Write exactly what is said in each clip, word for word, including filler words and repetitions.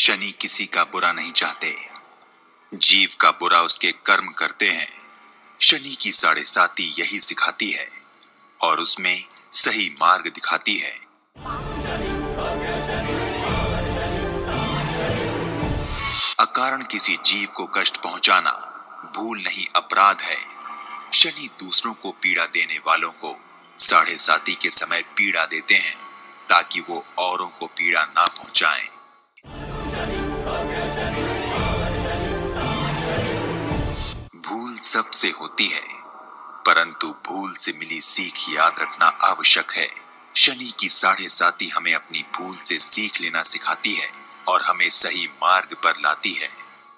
शनि किसी का बुरा नहीं चाहते, जीव का बुरा उसके कर्म करते हैं। शनि की साढ़े साती यही सिखाती है और उसमें सही मार्ग दिखाती है। अकारण किसी जीव को कष्ट पहुंचाना भूल नहीं अपराध है। शनि दूसरों को पीड़ा देने वालों को साढ़े साती के समय पीड़ा देते हैं ताकि वो औरों को पीड़ा ना पहुंचाएं। भूल सबसे होती है, परंतु भूल से मिली सीख याद रखना आवश्यक है। शनि की साढ़े साती हमें अपनी भूल से सीख लेना सिखाती है और हमें सही मार्ग पर लाती है।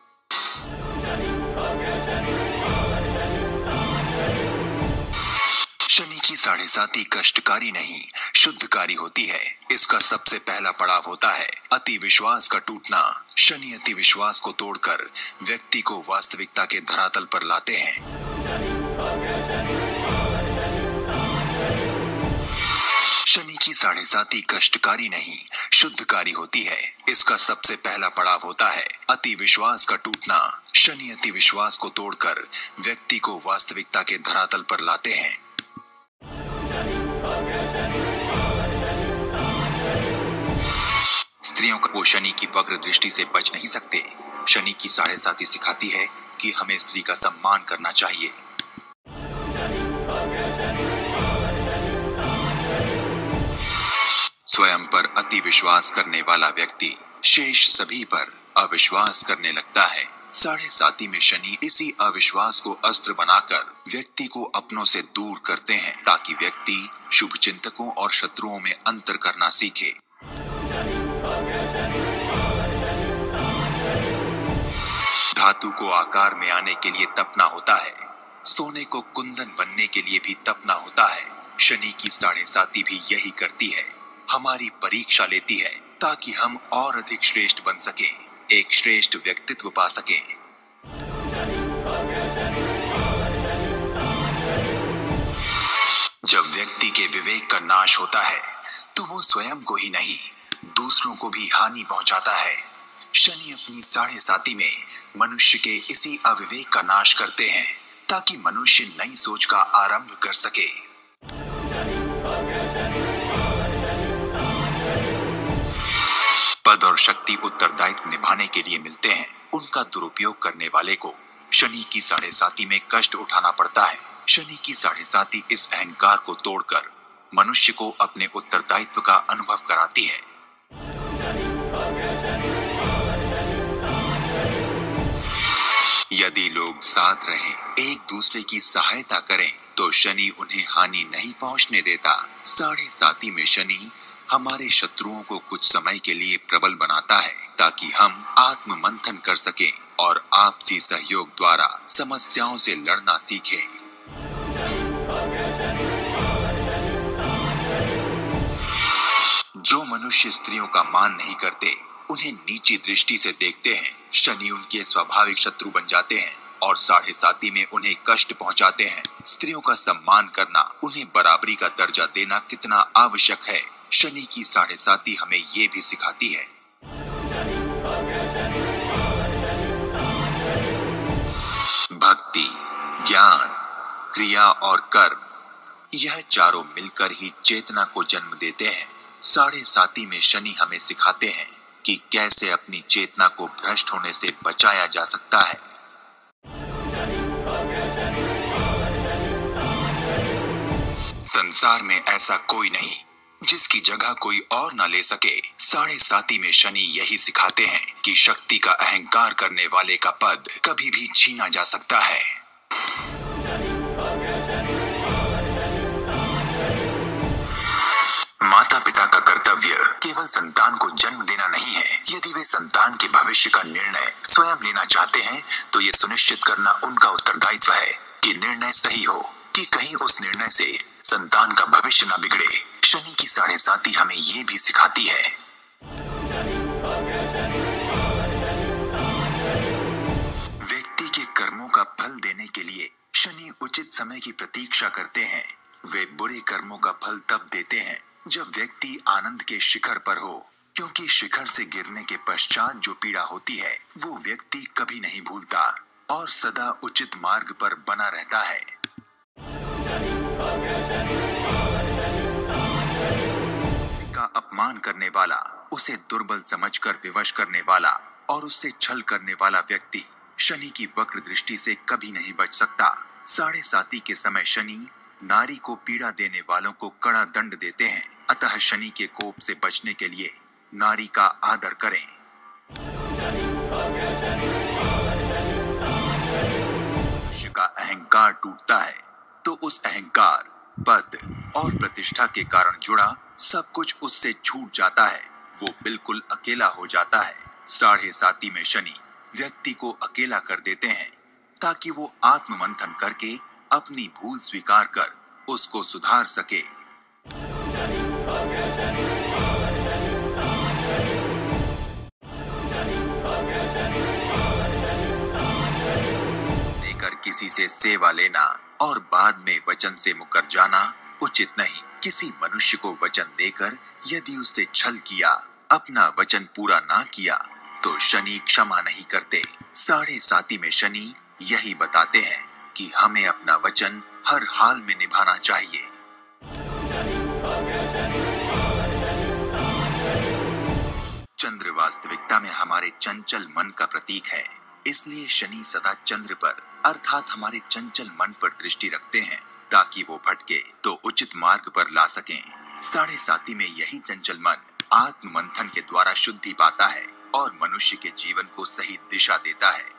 शनि की साढ़े साती कष्टकारी नहीं, शुद्धकारी होती है। इसका सबसे पहला पड़ाव होता है अति विश्वास का टूटना। शनि अति विश्वास को तोड़कर व्यक्ति को वास्तविकता के धरातल पर लाते हैं। शनि की साढ़े साती कष्टकारी नहीं, शुद्धकारी होती है। इसका सबसे पहला पड़ाव होता है अति विश्वास का टूटना। शनि अति विश्वास को तोड़कर व्यक्ति को वास्तविकता के धरातल पर लाते हैं। स्त्रियों को शनि की वक्र दृष्टि से बच नहीं सकते। शनि की साढ़े साती सिखाती है कि हमें स्त्री का सम्मान करना चाहिए। स्वयं पर अति विश्वास करने वाला व्यक्ति शेष सभी पर अविश्वास करने लगता है। साढ़े साती में शनि इसी अविश्वास को अस्त्र बनाकर व्यक्ति को अपनों से दूर करते हैं ताकि व्यक्ति शुभ चिंतकों और शत्रुओं में अंतर करना सीखे। धातु को आकार में आने के लिए तपना होता है, सोने को कुंदन बनने के लिए भी तपना होता है। शनि की साढ़े साती भी यही करती है, हमारी परीक्षा लेती है ताकि हम और अधिक श्रेष्ठ बन सकें, एक श्रेष्ठ व्यक्तित्व पा सकें। जब व्यक्ति के विवेक का नाश होता है तो वो स्वयं को ही नहीं दूसरों को भी हानि पहुंचाता है। शनि अपनी साढ़े साती में मनुष्य के इसी अविवेक का नाश करते हैं ताकि मनुष्य नई सोच का आरंभ कर सके। पद और शक्ति उत्तरदायित्व निभाने के लिए मिलते हैं, उनका दुरुपयोग करने वाले को शनि की साढ़े साती में कष्ट उठाना पड़ता है। शनि की साढ़े साती इस अहंकार को तोड़कर मनुष्य को अपने उत्तरदायित्व का अनुभव कराती है। यदि लोग साथ रहें, एक दूसरे की सहायता करें, तो शनि उन्हें हानि नहीं पहुंचने देता। साढ़े साती में शनि हमारे शत्रुओं को कुछ समय के लिए प्रबल बनाता है ताकि हम आत्म मंथन कर सकें और आपसी सहयोग द्वारा समस्याओं से लड़ना सीखें। जो मनुष्य स्त्रियों का मान नहीं करते, उन्हें नीची दृष्टि से देखते हैं, शनि उनके स्वाभाविक शत्रु बन जाते हैं और साढ़े साती में उन्हें कष्ट पहुंचाते हैं। स्त्रियों का सम्मान करना, उन्हें बराबरी का दर्जा देना कितना आवश्यक है, शनि की साढ़े साती हमें ये भी सिखाती है। भक्ति, ज्ञान, क्रिया और कर्म, यह चारों मिलकर ही चेतना को जन्म देते हैं। साढ़े साती में शनि हमें सिखाते हैं कि कैसे अपनी चेतना को भ्रष्ट होने से बचाया जा सकता है। संसार में ऐसा कोई नहीं जिसकी जगह कोई और ना ले सके। साढ़े साती में शनि यही सिखाते हैं कि शक्ति का अहंकार करने वाले का पद कभी भी छीना जा सकता है। माता पिता का कर्तव्य केवल संतान को जन्म देना नहीं है। यदि वे संतान के भविष्य का निर्णय स्वयं लेना चाहते हैं तो ये सुनिश्चित करना उनका उत्तरदायित्व है कि निर्णय सही हो, कि कहीं उस निर्णय से संतान का भविष्य न बिगड़े। शनि की साढ़े साती हमें ये भी सिखाती है। व्यक्ति के कर्मों का फल देने के लिए शनि उचित समय की प्रतीक्षा करते हैं। वे बुरे कर्मों का फल तब देते हैं जब व्यक्ति आनंद के शिखर पर हो क्योंकि शिखर से गिरने के पश्चात जो पीड़ा होती है वो व्यक्ति कभी नहीं भूलता और सदा उचित मार्ग पर बना रहता है। का अपमान करने वाला, उसे दुर्बल समझकर विवश करने वाला और उससे छल करने वाला व्यक्ति शनि की वक्र दृष्टि से कभी नहीं बच सकता। साढ़े साती के समय शनि नारी को पीड़ा देने वालों को कड़ा दंड देते हैं, अतः शनि के कोप से बचने के लिए नारी का आदर करें। मनुष्य का अहंकार टूटता है तो उस अहंकार, पद और प्रतिष्ठा के कारण जुड़ा सब कुछ उससे छूट जाता है, वो बिल्कुल अकेला हो जाता है। साढ़े साती में शनि व्यक्ति को अकेला कर देते हैं ताकि वो आत्ममंथन करके अपनी भूल स्वीकार कर उसको सुधार सके। देकर किसी से सेवा लेना और बाद में वचन से मुकर जाना उचित नहीं। किसी मनुष्य को वचन देकर यदि उससे छल किया, अपना वचन पूरा ना किया तो शनि क्षमा नहीं करते। साढ़े साती में शनि यही बताते हैं कि हमें अपना वचन हर हाल में निभाना चाहिए। चंद्र वास्तविकता में हमारे चंचल मन का प्रतीक है, इसलिए शनि सदा चंद्र पर अर्थात हमारे चंचल मन पर दृष्टि रखते हैं ताकि वो भटके तो उचित मार्ग पर ला सकें। साढ़े साती में यही चंचल मन आत्म मंथन के द्वारा शुद्धि पाता है और मनुष्य के जीवन को सही दिशा देता है।